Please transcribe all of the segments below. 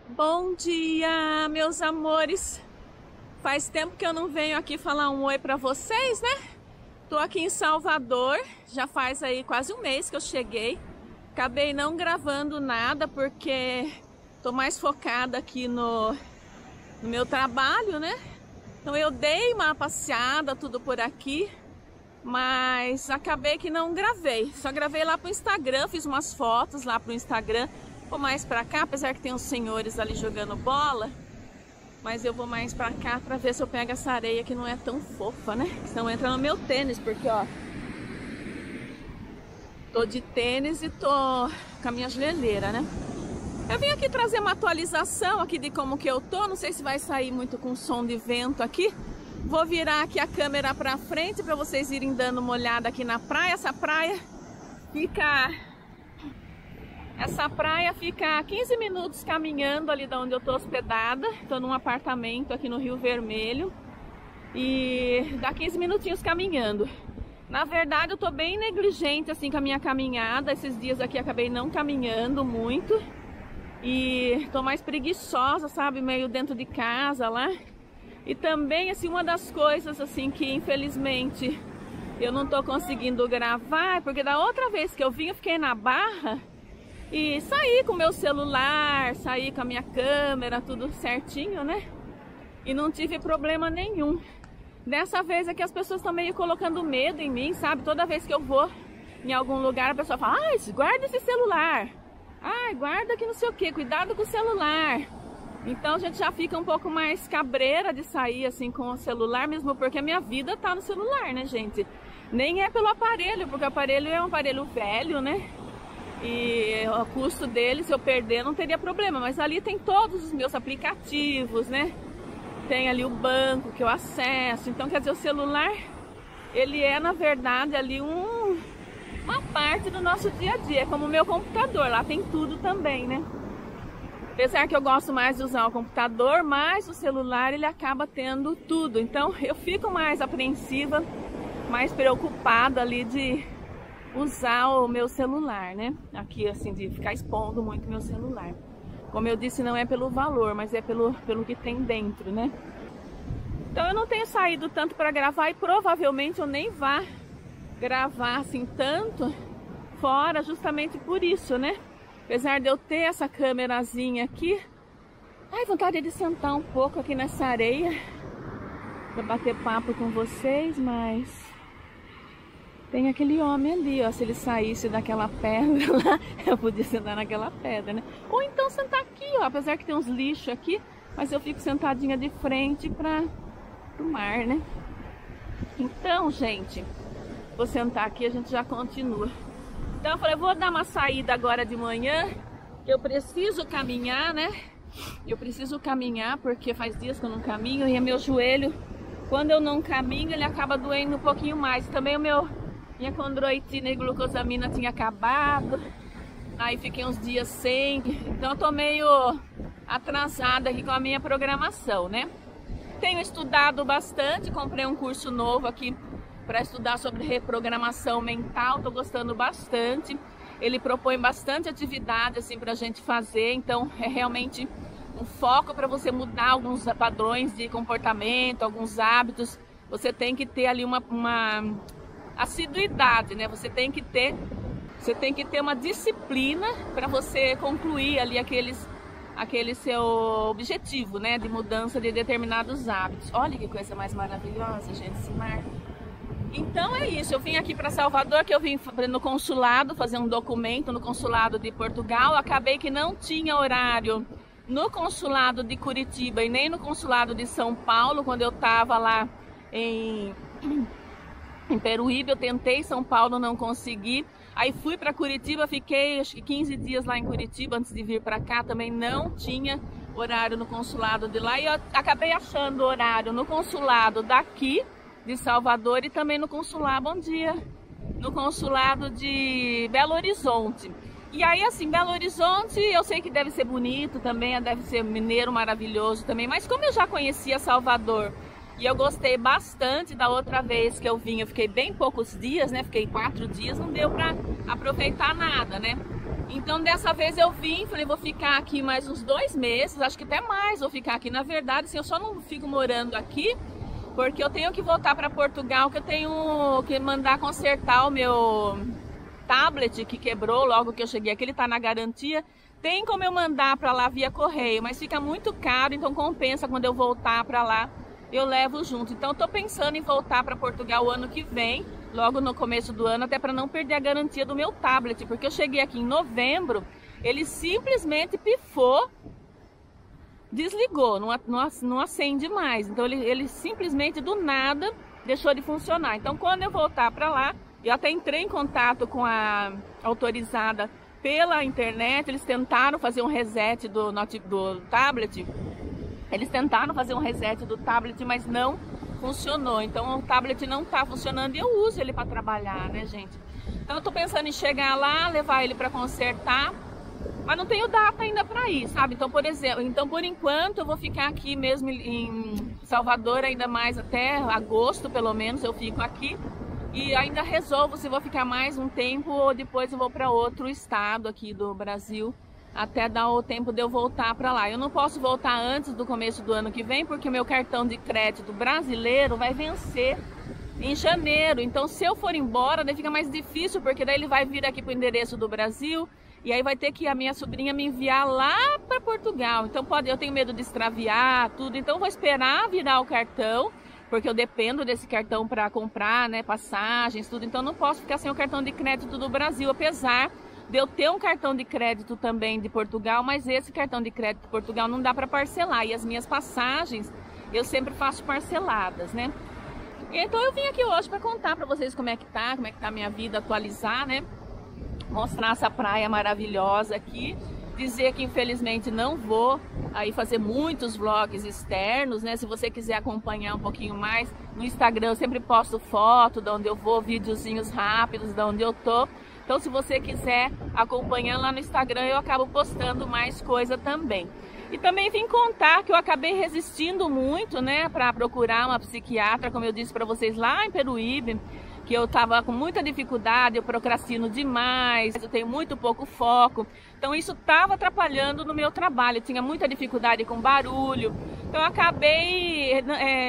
Bom dia, meus amores. Faz tempo que eu não venho aqui falar um oi pra vocês, né? Tô aqui em Salvador, já faz aí quase um mês que eu cheguei. Acabei não gravando nada porque tô mais focada aqui no meu trabalho, né? Então eu dei uma passeada, tudo por aqui, mas acabei que não gravei. Só gravei lá pro Instagram, fiz umas fotos lá pro Instagram. Vou mais pra cá, apesar que tem uns senhores ali jogando bola, mas eu vou mais pra cá pra ver se eu pego essa areia que não é tão fofa, né? Senão entra no meu tênis, porque ó, tô de tênis e tô com a minha joelheira, né? Eu vim aqui trazer uma atualização aqui de como que eu tô, não sei se vai sair muito com som de vento aqui. Vou virar aqui a câmera pra frente pra vocês irem dando uma olhada aqui na praia. Essa praia fica a 15 minutos caminhando ali de onde eu tô hospedada. Tô num apartamento aqui no Rio Vermelho e dá 15 minutinhos caminhando. Na verdade eu tô bem negligente assim com a minha caminhada. Esses dias aqui acabei não caminhando muito e tô mais preguiçosa, sabe, meio dentro de casa lá. E também assim, uma das coisas assim que infelizmente eu não tô conseguindo gravar, porque da outra vez que eu vim eu fiquei na Barra e saí com o meu celular, saí com a minha câmera, tudo certinho, né? E não tive problema nenhum. Dessa vez é que as pessoas estão meio colocando medo em mim, sabe? Toda vez que eu vou em algum lugar a pessoa fala: ai, guarda esse celular. Ai, guarda que não sei o que, cuidado com o celular. Então a gente já fica um pouco mais cabreira de sair assim com o celular, mesmo porque a minha vida tá no celular, né, gente? Nem é pelo aparelho, porque o aparelho é um aparelho velho, né? E o custo dele, se eu perder, não teria problema. Mas ali tem todos os meus aplicativos, né? Tem ali o banco que eu acesso. Então, quer dizer, o celular, ele é, na verdade, ali uma parte do nosso dia a dia. É como o meu computador, lá tem tudo também, né? Apesar que eu gosto mais de usar o computador, mas o celular, ele acaba tendo tudo. Então, eu fico mais apreensiva, mais preocupada ali de usar o meu celular, né? Aqui, assim, de ficar expondo muito meu celular. Como eu disse, não é pelo valor, mas é pelo que tem dentro, né? Então eu não tenho saído tanto para gravar e provavelmente eu nem vá gravar assim tanto fora justamente por isso, né? Apesar de eu ter essa câmerazinha aqui, ai, vontade de sentar um pouco aqui nessa areia para bater papo com vocês, mas tem aquele homem ali, ó, se ele saísse daquela pedra lá, eu podia sentar naquela pedra, né? Ou então sentar aqui, ó, apesar que tem uns lixos aqui, mas eu fico sentadinha de frente para o mar, né? Então, gente, vou sentar aqui e a gente já continua. Então eu falei, vou dar uma saída agora de manhã, eu preciso caminhar, né? Eu preciso caminhar porque faz dias que eu não caminho e meu joelho, quando eu não caminho, ele acaba doendo um pouquinho mais. Também minha condroitina e glucosamina tinha acabado, aí fiquei uns dias sem, então eu tô meio atrasada aqui com a minha programação, né? Tenho estudado bastante, comprei um curso novo aqui para estudar sobre reprogramação mental, tô gostando bastante. Ele propõe bastante atividade assim pra gente fazer, então é realmente um foco para você mudar alguns padrões de comportamento, alguns hábitos. Você tem que ter ali uma assiduidade, né? Você tem que ter uma disciplina para você concluir ali aquele seu objetivo, né? De mudança de determinados hábitos. Olha que coisa mais maravilhosa, gente, esse mar. Então é isso, eu vim aqui para Salvador, que eu vim no consulado fazer um documento no consulado de Portugal. Acabei que não tinha horário no consulado de Curitiba e nem no consulado de São Paulo, quando eu estava lá em Peruíbe. Eu tentei São Paulo, não consegui. Aí fui para Curitiba, fiquei acho que 15 dias lá em Curitiba antes de vir para cá. Também não tinha horário no consulado de lá. E eu acabei achando horário no consulado daqui de Salvador e também no consulado, bom dia, no consulado de Belo Horizonte. E aí assim, Belo Horizonte eu sei que deve ser bonito também, deve ser mineiro maravilhoso também, mas como eu já conhecia Salvador e eu gostei bastante da outra vez que eu vim, eu fiquei bem poucos dias, né? Fiquei 4 dias, não deu pra aproveitar nada, né? Então dessa vez eu vim, falei, vou ficar aqui mais uns 2 meses, acho que até mais vou ficar aqui. Na verdade, assim, eu só não fico morando aqui porque eu tenho que voltar para Portugal, que eu tenho que mandar consertar o meu tablet que quebrou logo que eu cheguei aqui, ele tá na garantia. Tem como eu mandar para lá via correio, mas fica muito caro, então compensa quando eu voltar para lá, eu levo junto. Então eu tô pensando em voltar para Portugal o ano que vem, logo no começo do ano, até para não perder a garantia do meu tablet, porque eu cheguei aqui em novembro, ele simplesmente pifou, desligou, não acende mais. Então ele simplesmente do nada deixou de funcionar. Então quando eu voltar para lá, eu até entrei em contato com a autorizada pela internet, eles tentaram fazer um reset do tablet, mas não funcionou. Então o tablet não tá funcionando e eu uso ele para trabalhar, né, gente? Então eu tô pensando em chegar lá, levar ele para consertar, mas não tenho data ainda para ir, sabe? Então, por enquanto eu vou ficar aqui mesmo em Salvador, ainda mais até agosto, pelo menos eu fico aqui. E ainda resolvo se vou ficar mais um tempo ou depois eu vou para outro estado aqui do Brasil, até dar o tempo de eu voltar para lá. Eu não posso voltar antes do começo do ano que vem, porque o meu cartão de crédito brasileiro vai vencer em janeiro. Então, se eu for embora, daí fica mais difícil, porque daí ele vai vir aqui para o endereço do Brasil e aí vai ter que a minha sobrinha me enviar lá para Portugal. Então, eu tenho medo de extraviar tudo, então eu vou esperar virar o cartão, porque eu dependo desse cartão para comprar, né, passagens, tudo. Então não posso ficar sem o cartão de crédito do Brasil, apesar de eu ter um cartão de crédito também de Portugal, mas esse cartão de crédito de Portugal não dá para parcelar. E as minhas passagens eu sempre faço parceladas, né? Então eu vim aqui hoje para contar para vocês como é que tá a minha vida, atualizar, né? Mostrar essa praia maravilhosa aqui. Dizer que infelizmente não vou aí fazer muitos vlogs externos, né? Se você quiser acompanhar um pouquinho mais, no Instagram eu sempre posto foto de onde eu vou, videozinhos rápidos de onde eu tô. Então se você quiser acompanhar lá no Instagram, eu acabo postando mais coisa também. E também vim contar que eu acabei resistindo muito, né, para procurar uma psiquiatra, como eu disse para vocês lá em Peruíbe, que eu estava com muita dificuldade, eu procrastino demais, eu tenho muito pouco foco. Então isso estava atrapalhando no meu trabalho, eu tinha muita dificuldade com barulho. Então eu acabei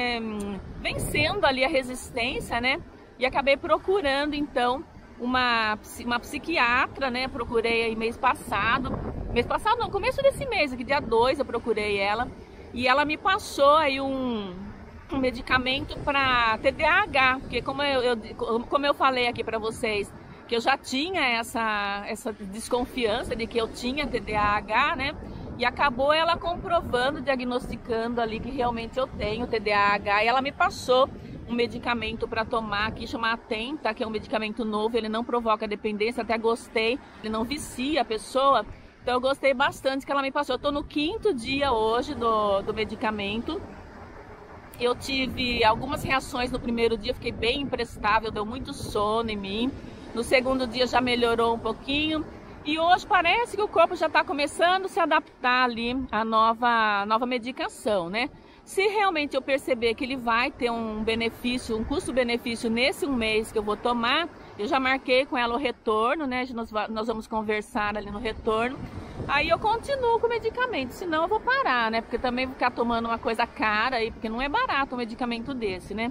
vencendo ali a resistência, né? E acabei procurando então uma psiquiatra, né? Procurei aí mês passado não, começo desse mês, aqui dia 2 eu procurei ela. E ela me passou aí um medicamento para TDAH, porque como eu falei aqui para vocês, que eu já tinha essa desconfiança de que eu tinha TDAH, né? E acabou ela comprovando, diagnosticando ali que realmente eu tenho TDAH, e ela me passou um medicamento para tomar aqui, chama Atenta, que é um medicamento novo, ele não provoca dependência, até gostei, ele não vicia a pessoa, então eu gostei bastante que ela me passou. Eu tô no 5º dia hoje do medicamento. Eu tive algumas reações no primeiro dia, fiquei bem imprestável, deu muito sono em mim. No segundo dia já melhorou um pouquinho. E hoje parece que o corpo já está começando a se adaptar ali à nova medicação, né? Se realmente eu perceber que ele vai ter um benefício, um custo-benefício nesse um mês que eu vou tomar, eu já marquei com ela o retorno, né? Nós vamos conversar ali no retorno. Aí eu continuo com o medicamento, senão eu vou parar, né? Porque também ficar tomando uma coisa cara aí, porque não é barato um medicamento desse, né?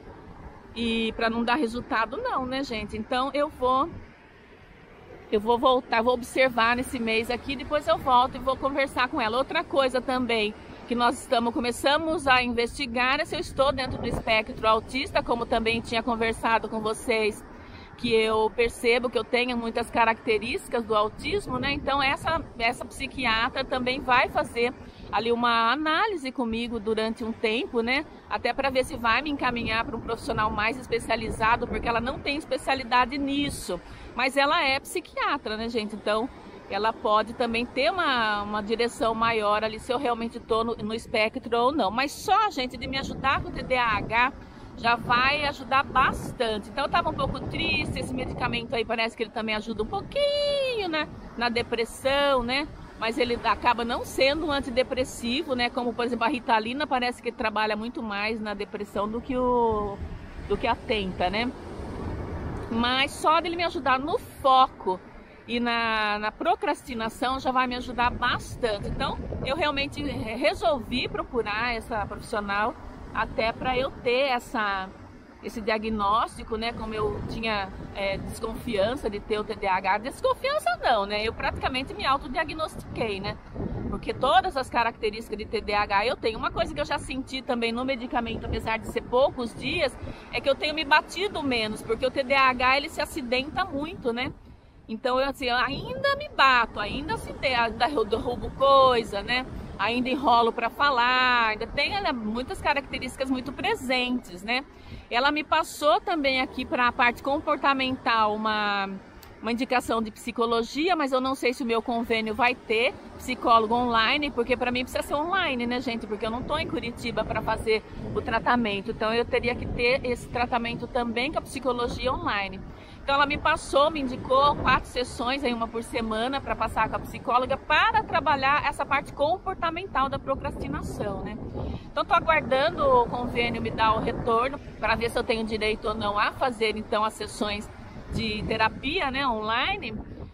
E para não dar resultado não, né, gente? Então eu vou voltar, vou observar nesse mês aqui, depois eu volto e vou conversar com ela. Outra coisa também que nós começamos a investigar é se eu estou dentro do espectro autista, como também tinha conversado com vocês, que eu percebo que eu tenho muitas características do autismo, né? Então essa psiquiatra também vai fazer ali uma análise comigo durante um tempo, né? Até para ver se vai me encaminhar para um profissional mais especializado, porque ela não tem especialidade nisso, mas ela é psiquiatra, né, gente? Então ela pode também ter uma direção maior ali se eu realmente estou no espectro ou não. Mas só, gente, de me ajudar com o TDAH já vai ajudar bastante. Então eu estava um pouco triste, esse medicamento aí parece que ele também ajuda um pouquinho, né, na depressão, né? Mas ele acaba não sendo um antidepressivo, né? Como, por exemplo, a Ritalina parece que trabalha muito mais na depressão do que a Atenta, né? Mas só dele me ajudar no foco e na procrastinação já vai me ajudar bastante. Então eu realmente resolvi procurar essa profissional até para eu ter esse diagnóstico, né? Como eu tinha desconfiança de ter o TDAH, desconfiança não, né? Eu praticamente me autodiagnostiquei, né? Porque todas as características de TDAH eu tenho. Uma coisa que eu já senti também no medicamento, apesar de ser poucos dias, é que eu tenho me batido menos, porque o TDAH ele se acidenta muito, né? Então eu, assim, eu ainda me bato, ainda derrubo coisa, né? Ainda enrolo para falar, ainda tem muitas características muito presentes, né? Ela me passou também aqui para a parte comportamental uma indicação de psicologia, mas eu não sei se o meu convênio vai ter psicólogo online, porque para mim precisa ser online, né, gente? Porque eu não estou em Curitiba para fazer o tratamento, então eu teria que ter esse tratamento também com a psicologia online. Então ela me passou, me indicou 4 sessões, aí uma por semana, para passar com a psicóloga para trabalhar essa parte comportamental da procrastinação, né? Então estou aguardando o convênio me dar o retorno para ver se eu tenho direito ou não a fazer então as sessões de terapia, né, online.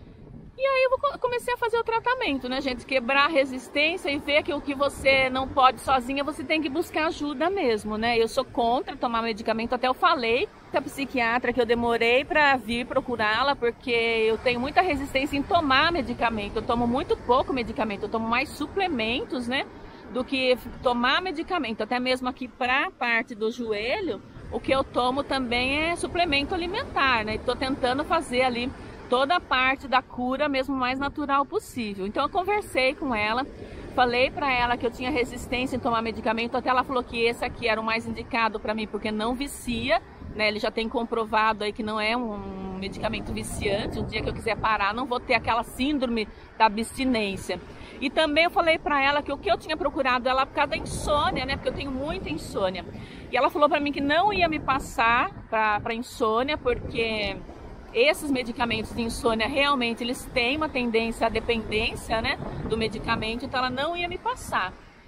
E aí eu comecei a fazer o tratamento, né, gente? Quebrar a resistência e ver que o que você não pode sozinha, você tem que buscar ajuda mesmo, né? Eu sou contra tomar medicamento, até eu falei com a psiquiatra que eu demorei para vir procurá-la, porque eu tenho muita resistência em tomar medicamento. Eu tomo muito pouco medicamento, eu tomo mais suplementos, né, do que tomar medicamento. Até mesmo aqui para a parte do joelho, o que eu tomo também é suplemento alimentar, né? Estou tentando fazer ali toda a parte da cura mesmo mais natural possível. Então eu conversei com ela, falei para ela que eu tinha resistência em tomar medicamento, até ela falou que esse aqui era o mais indicado para mim porque não vicia, né? Ele já tem comprovado aí que não é um medicamento viciante. Um dia que eu quiser parar, não vou ter aquela síndrome da abstinência. E também eu falei para ela que o que eu tinha procurado ela por causa da insônia, né? Porque eu tenho muita insônia. E ela falou para mim que não ia me passar para insônia, porque esses medicamentos de insônia realmente eles têm uma tendência à dependência, né, do medicamento, então ela não ia me passar.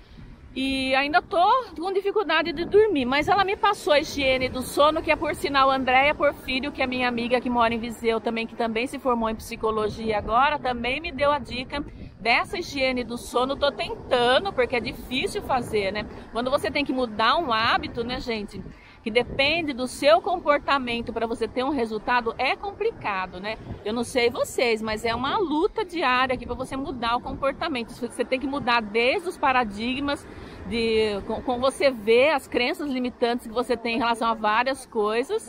E ainda tô com dificuldade de dormir, mas ela me passou a higiene do sono, que é por sinal Andréia Porfírio, que é minha amiga que mora em Viseu também, que também se formou em psicologia agora, também me deu a dica dessa higiene do sono. Tô tentando, porque é difícil fazer, né? Quando você tem que mudar um hábito, né, gente, que depende do seu comportamento para você ter um resultado, é complicado, né? Eu não sei vocês, mas é uma luta diária aqui para você mudar o comportamento. Você tem que mudar desde os paradigmas, com você ver as crenças limitantes que você tem em relação a várias coisas,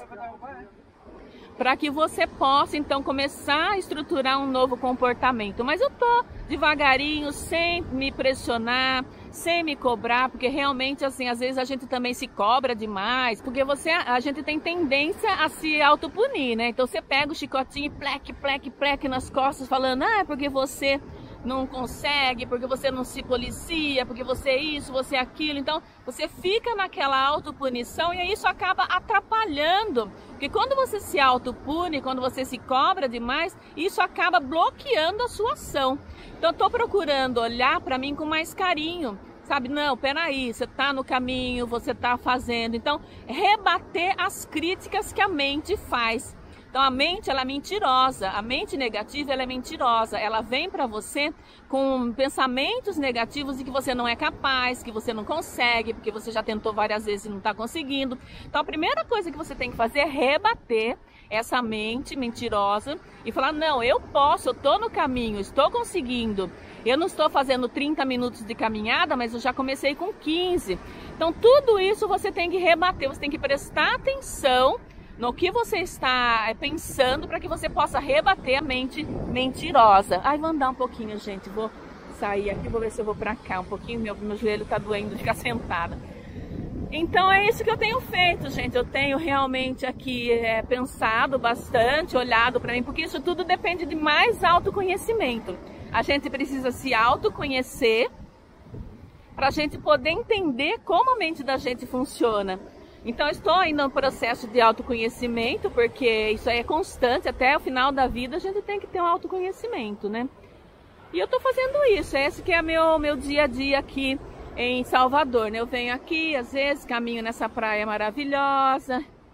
para que você possa então começar a estruturar um novo comportamento. Mas eu tô devagarinho, sem me pressionar, sem me cobrar, porque realmente assim, às vezes a gente também se cobra demais, porque a gente tem tendência a se autopunir, né? Então você pega o chicotinho e pleque, pleque, pleque nas costas, falando, ah, porque você não consegue, porque você não se policia, porque você é isso, você é aquilo. Então você fica naquela autopunição e isso acaba atrapalhando, porque quando você se autopune, quando você se cobra demais, isso acaba bloqueando a sua ação. Então eu tô procurando olhar para mim com mais carinho, sabe? Não, peraí, você tá no caminho, você tá fazendo. Então rebater as críticas que a mente faz. Então a mente, ela é mentirosa, a mente negativa, ela é mentirosa, ela vem para você com pensamentos negativos de que você não é capaz, que você não consegue, porque você já tentou várias vezes e não está conseguindo. Então a primeira coisa que você tem que fazer é rebater essa mente mentirosa e falar, não, eu posso, eu estou no caminho, estou conseguindo. Eu não estou fazendo 30 minutos de caminhada, mas eu já comecei com 15. Então tudo isso você tem que rebater, você tem que prestar atenção no que você está pensando para que você possa rebater a mente mentirosa. Ai, vou andar um pouquinho, gente. Vou sair aqui, vou ver se eu vou para cá um pouquinho. Meu joelho está doendo de ficar sentada. Então é isso que eu tenho feito, gente. Eu tenho realmente aqui pensado bastante, olhado para mim, porque isso tudo depende de mais autoconhecimento. A gente precisa se autoconhecer para a gente poder entender como a mente da gente funciona. Então, estou ainda no processo de autoconhecimento, porque isso aí é constante, até o final da vida a gente tem que ter um autoconhecimento, né? E eu estou fazendo isso, esse que é meu dia a dia aqui em Salvador, né? Eu venho aqui, às vezes, caminho nessa praia maravilhosa,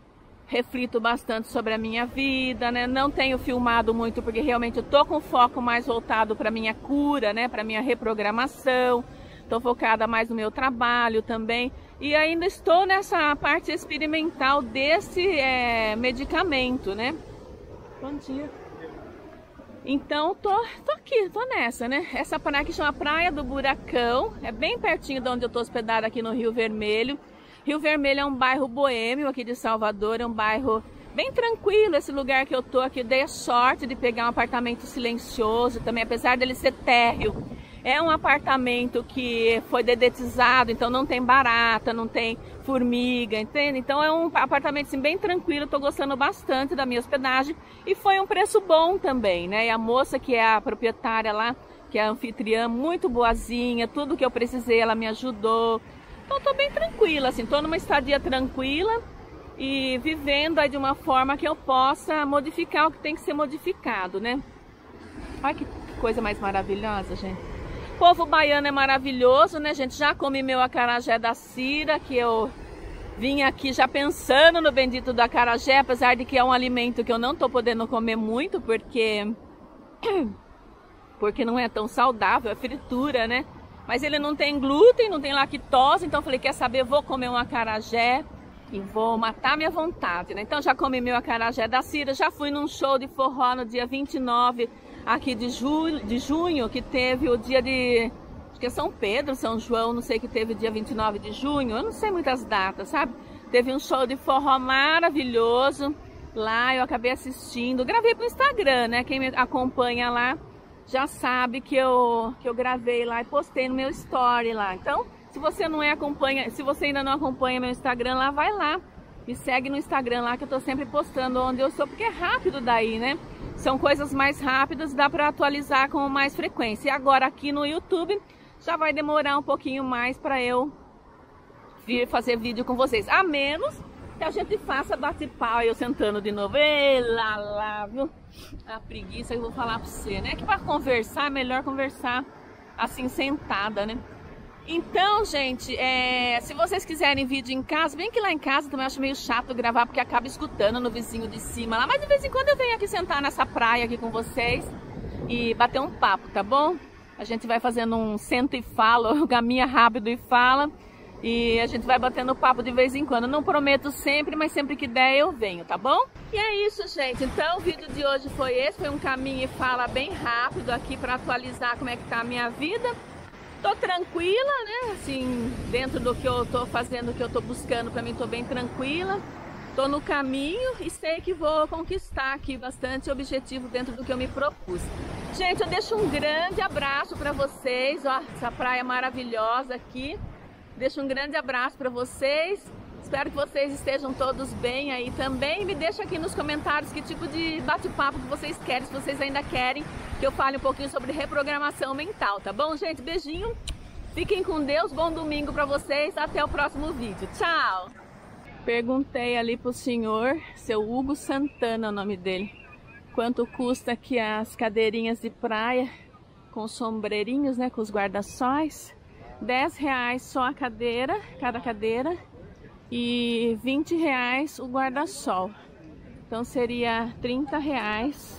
reflito bastante sobre a minha vida, né? Não tenho filmado muito porque realmente eu tô com foco mais voltado para minha cura, né? Para minha reprogramação. Tô focada mais no meu trabalho também. E ainda estou nessa parte experimental desse medicamento, né? Bom dia. Então, tô aqui, tô nessa, né? Essa praia que chama Praia do Buracão, é bem pertinho de onde eu tô hospedada aqui no Rio Vermelho. Rio Vermelho é um bairro boêmio aqui de Salvador, é um bairro bem tranquilo. Esse lugar que eu tô aqui, dei a sorte de pegar um apartamento silencioso também, apesar dele ser térreo. É um apartamento que foi dedetizado, então não tem barata, não tem formiga, entende? Então é um apartamento assim, bem tranquilo, tô gostando bastante da minha hospedagem. E foi um preço bom também, né? E a moça que é a proprietária lá, que é a anfitriã, muito boazinha, tudo que eu precisei ela me ajudou. Então tô bem tranquila, assim, tô numa estadia tranquila e vivendo aí de uma forma que eu possa modificar o que tem que ser modificado, né? Olha que coisa mais maravilhosa, gente. O povo baiano é maravilhoso, né, gente? Já comi meu acarajé da Cira, que eu vim aqui já pensando no bendito do acarajé, apesar de que é um alimento que eu não tô podendo comer muito, porque não é tão saudável, é fritura, né? Mas ele não tem glúten, não tem lactose, então eu falei, quer saber, vou comer um acarajé e vou matar minha vontade, né? Então já comi meu acarajé da Cira, já fui num show de forró no dia 29 aqui de junho, que teve o dia de, acho que é São Pedro, São João, não sei, que teve o dia 29 de junho, eu não sei muitas datas, sabe? Teve um show de forró maravilhoso lá, eu acabei assistindo, gravei pro Instagram, né? Quem me acompanha lá já sabe que eu gravei lá e postei no meu story lá. Então, se você ainda não acompanha meu Instagram lá, vai lá. Me segue no Instagram lá que eu tô sempre postando onde eu sou, porque é rápido daí, né? São coisas mais rápidas, dá pra atualizar com mais frequência. E agora aqui no YouTube já vai demorar um pouquinho mais pra eu vir fazer vídeo com vocês. A menos que a gente faça bate-pau, eu sentando de novo. Ei, lá, viu? A preguiça que eu vou falar pra você, né? Que pra conversar é melhor conversar assim, sentada, né? Então, gente, se vocês quiserem vídeo em casa, bem que lá em casa também eu acho meio chato gravar, porque acaba escutando no vizinho de cima lá. Mas de vez em quando eu venho aqui sentar nessa praia aqui com vocês e bater um papo, tá bom? A gente vai fazendo um senta e fala, caminha rápido e fala. E a gente vai batendo papo de vez em quando. Não prometo sempre, mas sempre que der eu venho, tá bom? E é isso, gente. Então o vídeo de hoje foi esse. Foi um caminho e fala bem rápido aqui para atualizar como é que tá a minha vida. Tô tranquila, né? Assim, dentro do que eu tô fazendo, do que eu tô buscando, pra mim tô bem tranquila. Tô no caminho e sei que vou conquistar aqui bastante objetivo dentro do que eu me propus. Gente, eu deixo um grande abraço pra vocês, ó, essa praia maravilhosa aqui. Deixo um grande abraço pra vocês. Espero que vocês estejam todos bem aí também. Me deixa aqui nos comentários que tipo de bate-papo que vocês querem, se vocês ainda querem que eu fale um pouquinho sobre reprogramação mental, tá bom, gente? Beijinho, fiquem com Deus, bom domingo pra vocês, até o próximo vídeo. Tchau! Perguntei ali pro senhor, seu Hugo Santana, o nome dele, quanto custa aqui as cadeirinhas de praia com sombreirinhos, né, com os guarda-sóis. R$10 só a cadeira, cada cadeira, e R$20 o guarda-sol. Então seria R$30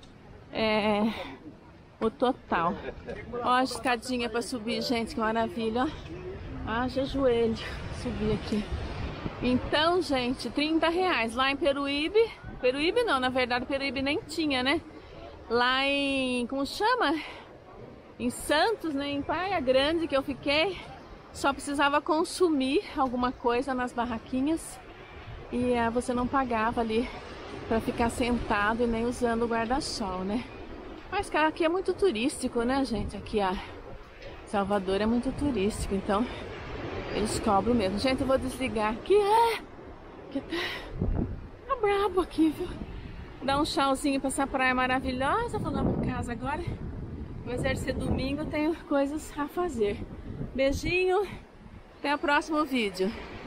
o total. Ó a escadinha para subir, gente, que maravilha. Haja joelho subir aqui. Então, gente, R$30 lá em Peruíbe. Peruíbe não, na verdade Peruíbe nem tinha, né? Lá em, como chama? Em Santos, né, em Praia Grande que eu fiquei, só precisava consumir alguma coisa nas barraquinhas e você não pagava ali para ficar sentado e nem usando o guarda-sol, né? Mas cara, aqui é muito turístico, né, gente? Aqui Salvador é muito turístico, então eles cobram mesmo. Gente, eu vou desligar aqui, que tá brabo aqui, viu? Dar um tchauzinho para essa praia maravilhosa, vou lá pra casa agora. Apesar de ser domingo, eu tenho coisas a fazer. Beijinho, até o próximo vídeo.